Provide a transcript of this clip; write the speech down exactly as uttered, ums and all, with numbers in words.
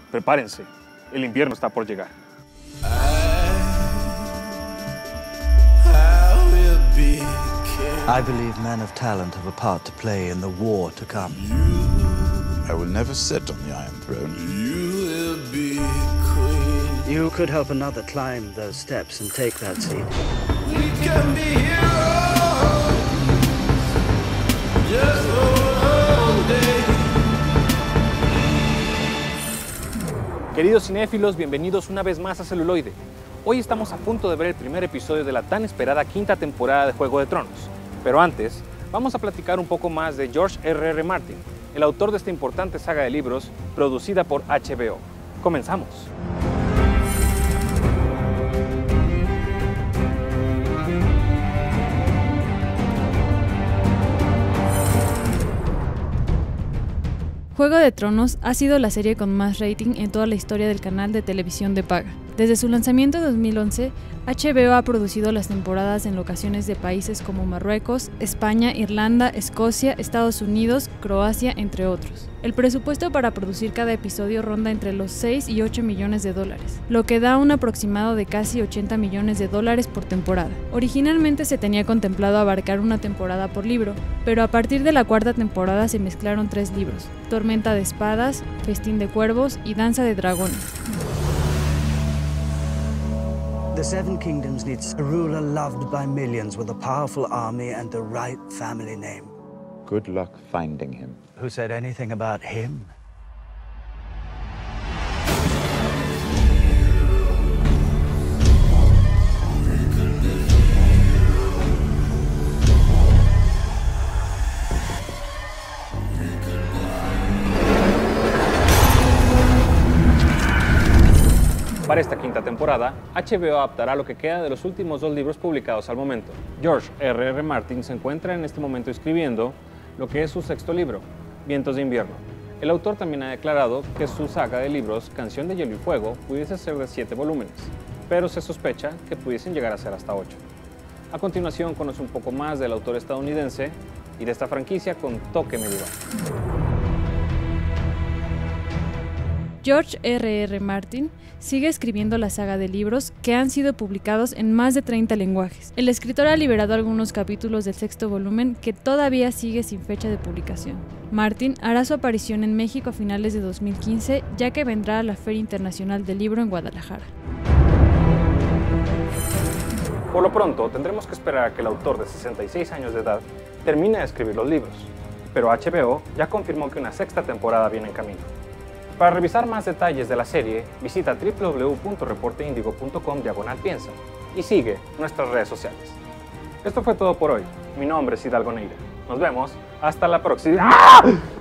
Prepárense, el invierno está por llegar. I believe men of talent have a part to play in the war to come. I will never sit on the Iron Throne. You will be queen. You could help another climb those steps and take that seat. We can be heroes. Just for one day. Queridos cinéfilos, bienvenidos una vez más a Celuloide. Hoy estamos a punto de ver el primer episodio de la tan esperada quinta temporada de Juego de Tronos. Pero antes, vamos a platicar un poco más de George erre erre Martin, el autor de esta importante saga de libros producida por H B O. Comenzamos. Juego de Tronos ha sido la serie con más rating en toda la historia del canal de televisión de paga. Desde su lanzamiento en dos mil once, H B O ha producido las temporadas en locaciones de países como Marruecos, España, Irlanda, Escocia, Estados Unidos, Croacia, entre otros. El presupuesto para producir cada episodio ronda entre los seis y ocho millones de dólares, lo que da un aproximado de casi ochenta millones de dólares por temporada. Originalmente se tenía contemplado abarcar una temporada por libro, pero a partir de la cuarta temporada se mezclaron tres libros: Tormenta de Espadas, Festín de Cuervos y Danza de Dragones. The Seven Kingdoms needs a ruler loved by millions with a powerful army and the right family name. Good luck finding him. Who said anything about him? Para esta quinta temporada, H B O adaptará lo que queda de los últimos dos libros publicados al momento. George erre erre Martin se encuentra en este momento escribiendo lo que es su sexto libro, Vientos de Invierno. El autor también ha declarado que su saga de libros, Canción de Hielo y Fuego, pudiese ser de siete volúmenes, pero se sospecha que pudiesen llegar a ser hasta ocho. A continuación, conoce un poco más del autor estadounidense y de esta franquicia con toque medieval. George erre erre Martin sigue escribiendo la saga de libros que han sido publicados en más de treinta lenguajes. El escritor ha liberado algunos capítulos del sexto volumen que todavía sigue sin fecha de publicación. Martin hará su aparición en México a finales de dos mil quince, ya que vendrá a la Feria Internacional del Libro en Guadalajara. Por lo pronto, tendremos que esperar a que el autor de sesenta y seis años de edad termine de escribir los libros, pero H B O ya confirmó que una sexta temporada viene en camino. Para revisar más detalles de la serie, visita doble u doble u doble u punto reporteindigo punto com diagonal piensa y sigue nuestras redes sociales. Esto fue todo por hoy. Mi nombre es Hidalgo Neira. Nos vemos hasta la próxima. ¡Ah!